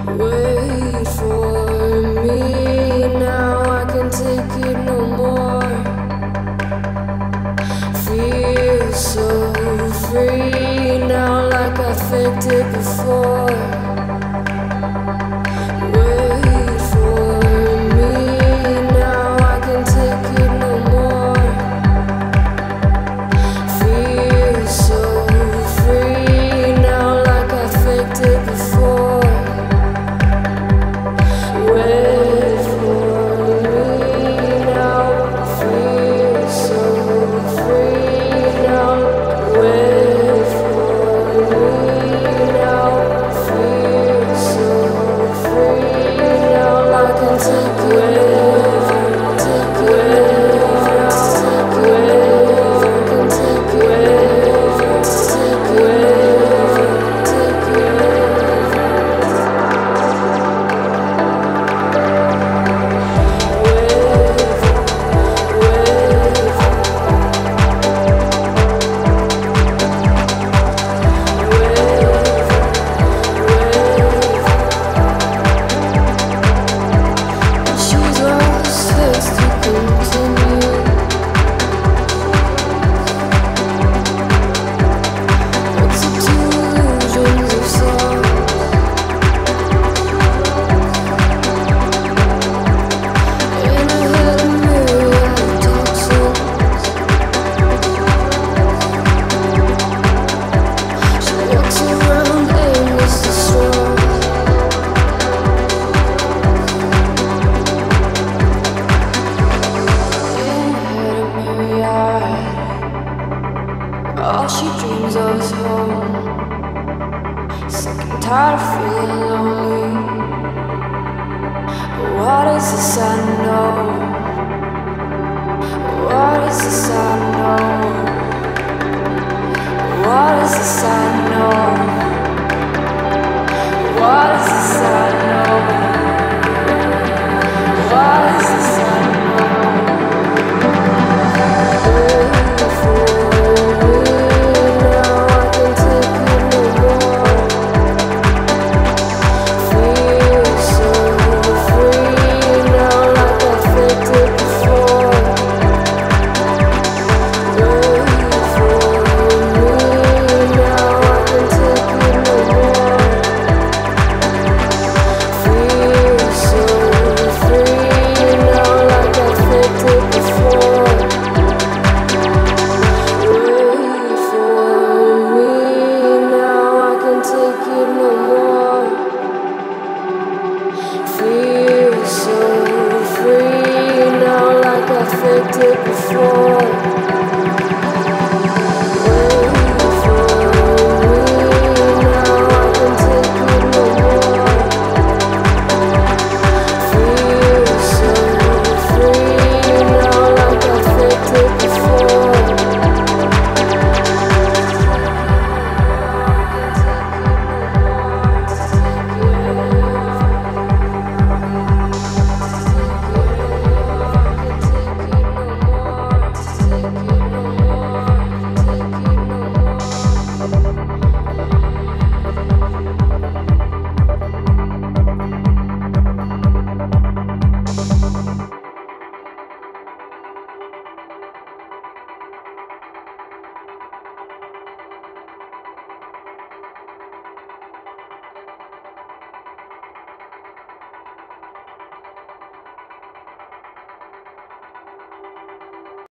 Wait for me now, I can take it no more. Feel so free now, like I faked it before. Wait for me now, I can take it no more. Feel so free now, like I faked it before. Wait for me now, feel so free now. Wait for me now, feel so free now. I can take it, take it, take it, I can take it, take it, take it. All she dreams of is home. Sick and tired of feeling lonely. What is this I know? What is this I know? What is this I know? What is this I know? What is this I know? Feel so free now, like I faked it before.